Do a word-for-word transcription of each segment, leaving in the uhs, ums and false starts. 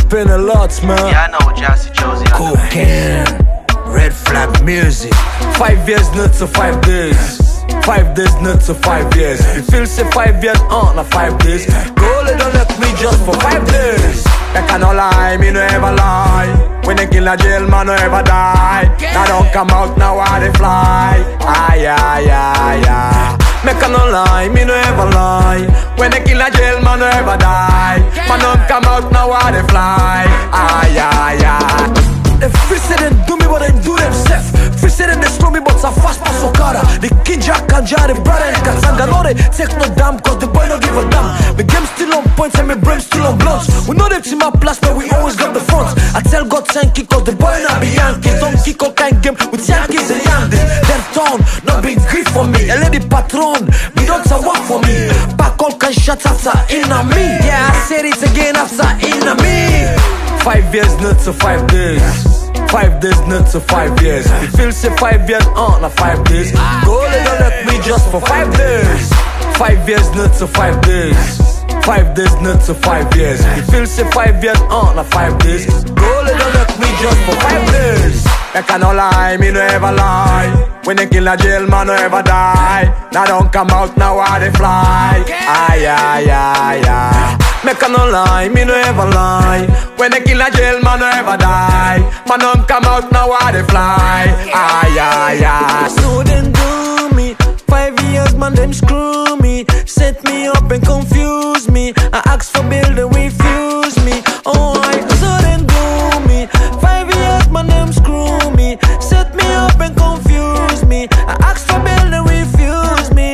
spin a lot, man. Yeah, I know, Jassy Josie. Cocaine, red flag music. Five years, not to five days. Five days, not to five years. You feel say five years, uh, not five days. Girl, don't let me just for five days. I cannot lie, me no ever lie. When they kill a jail, man, no ever die. Now don't come out, now I they fly. Ay, ay, ay, ay. Me cannot lie, me no ever lie. When they kill a jail, man, no ever die. Man don't come out, now I they fly. Ay, ay, ay. They free say they do me, but they do themselves. Free say they slow me, but it's a fast pass Okada. The Kinja, Kanja, the brother and Katsanga. No, they take no damn, cause the boy don't give a damn. The game still on points and my brain still on blunts. We know them team up plus, but we always got the front. I tell God thank you, cause the boy not be Yankees. Don't kick all kind game with Yankees and Yankees. Their town, not big grief for me. A lady patron, me don't work for me. Back all kind shots after in a me. Yeah, I said it again after in a me. Five years, not to five days. Five days, not to five years. You feel say five years, uh, not five days. Go don't let me just for five days. Five years, not to five days. Five days, not to five years. You feel say five years, uh, not five days. Go don't let me just for five days. I cannot lie, me no ever lie. When they kill a jail, man, no ever die. Now don't come out, now I they fly. Ay, ay, ay, ay. Me cannot lie, me no ever lie. When they kill a jail, man, no ever die. Man don't come out, now I they fly. Ay, ay, ay. So then do me. Five years, man, them screw me. Set me up and confuse me. I ask for bill, they refuse me. Oh, I so then do me. Five years, man, them screw me. Set me up and confuse me. I ask for bill, they refuse me.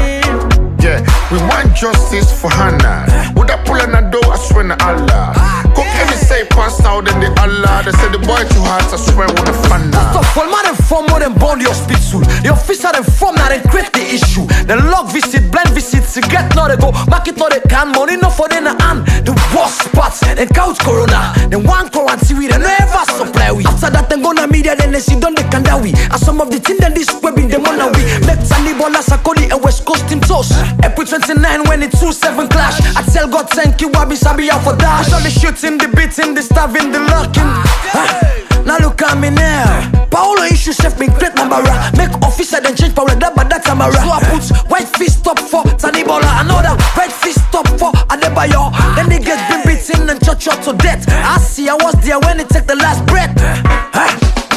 Yeah, we want justice for Hannah. Would I pull on a door? I swear to Allah. Cook any say pass out in the Allah. They say the boy too hard, I swear with the fun. First of all, man, them form more than bond your hospital. The officer them form now, they create the issue. The log visit, blind visit, cigarette now they go. Market now they can, money no for them hand. The worst spots, then couch corona. Then one quarantine we they never supply we. After that, then go na media, then they see done the kandawi. And some of the things then this web in the money we. Make Sanibola, Sakoli, and West Coast team toast. April twenty-nine when it's two seven clash. I tell God thank you, Wabi Sabi out for dash. All the shooting, the beating, the stabbing, the locking. Huh. Now look at me now. Paolo issue chef me great number. Make officer then change power that but that's Amara. So I put white fist up for Sanibola. Another white fist up for Adebayo. Then they get been beaten and church out to death. I see I was there when they take the last breath. Huh.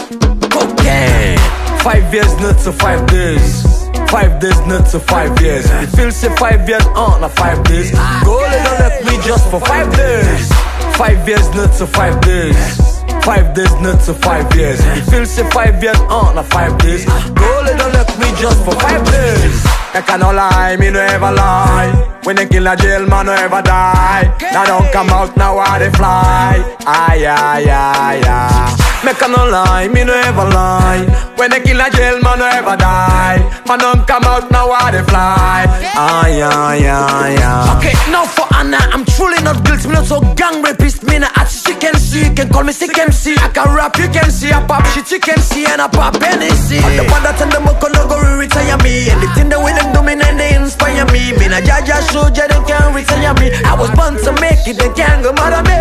Cocaine. Five years, not to five days. Five days, not to five years. You feel say five years, uh, not five days. Go don't let me just for five days. Five years, not to five days. Five days, not to five years. You feel say five years, uh, not five days. Go don't let me just for five days. I cannot lie, me no ever lie. When they kill a jail, man, no ever die. Now don't come out, now I they fly. Ay, ay, ay, ay. Me cannot lie, me no ever lie. When they kill a jail, man, no ever die. Man don't come out, now I they fly. Ay, ay, ay, ay. Okay, now for Anna, I'm truly not guilty. Me not so gang rapist, me not at she can see. You can call me sick M C. I can rap, you can see. I pop shit, you can see. And I pop anything. And the one that and the more can go retire me. And the thing that we them do me and they inspire me. Me na jaja show, ja they can't retire me. I was born to make it, they can't go mad at me.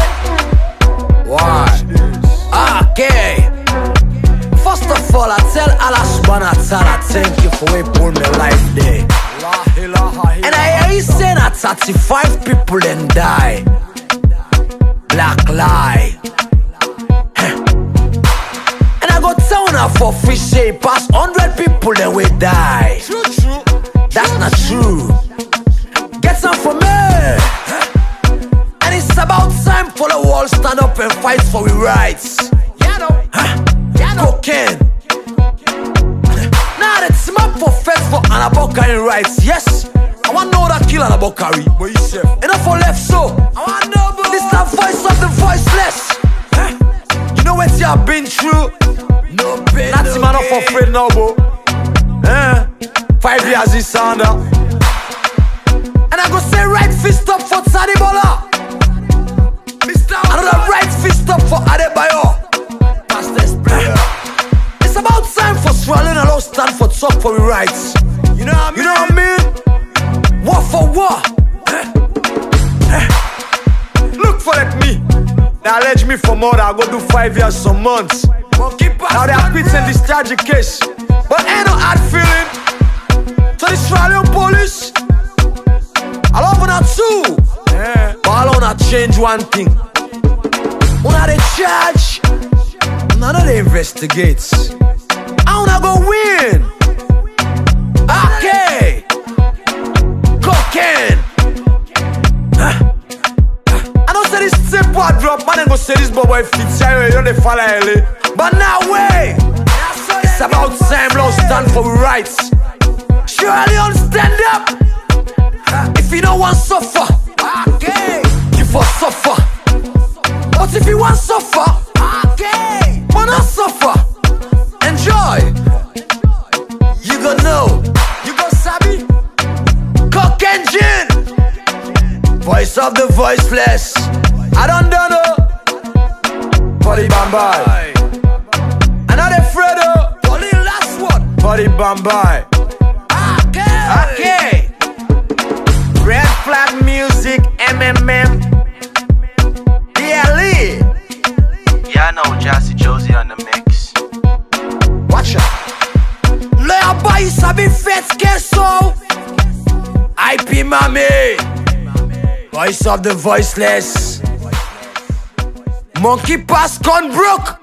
Why? Okay. First of all, I tell Allah subhanahu wa ta'ala thank you for way pull me life day. And I hear you say that thirty-five people then die. Black lie. And I go tell her for free say past hundred people then we die. True, true. That's not true. Get some from me. And it's about time for the world stand up and fight for our rights. Huh? Cocaine. Now that's my for feds for Anabokari rights. Yes, I want to know that kill Anabokari. But you say enough for left, so I want to know. This is the voice of the voiceless. Huh? You know what you have been through? No pain. That's no man not for afraid now, bro. Eh? Five years is sound up. And I go say right fist up for Sanibola. Another right fist up for Adebayo. It's about time for swallowing a low stand for talk for the rights. You know what I mean? You know what I mean? War for war. Look for like me. They allege me for murder, I go do five years, some months. Now they are pitching this tragic case, but ain't no hard feeling to the Australian police. I love una too, yeah. But I wanna change one thing. Una they charge, una they investigate. I wanna go win. Okay, cocaine. Huh? I don't say this simple drop, man. I go say this boy fits. You don't they follow L. But now way, it's about time law stand for rights. Surely on stand up. If you don't want suffer, okay, you for suffer. But if you want suffer, okay, but not suffer. Enjoy. You gon' know, you gon' sabi. Cock engine, voice of the voiceless. I don't know. Body Bambay. Another Fredo. Only last one. Body Bambay. Okay. Okay. Red Flag Music, M M M, D L E. Yeah, I know Jassy Josie on the mix. Watch out. Lea boy, sabi fet keso. I P Mami. Voice of the voiceless. Monkey Pass Con Brook.